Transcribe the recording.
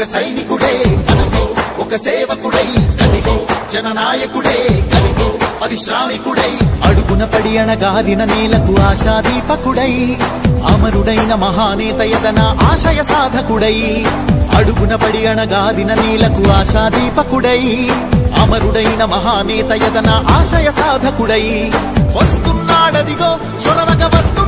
సైనికుడే కదిగో, ఒక సేవకుడై కదిగో, జననాయకుడే కదిగో, పరిశ్రామికుడై అడుగున పడి అణగారిన నేలకు ఆశాదీపకుడై అమరుడైన మహానేత యతన ఆశయ సాధకుడై అడుగున పడి అణగారిన నేలకు ఆశాదీపకుడై అమరుడైన మహానేత యతన ఆశయ సాధకుడై వస్తున్నాడదిగో చొరవక వస్తు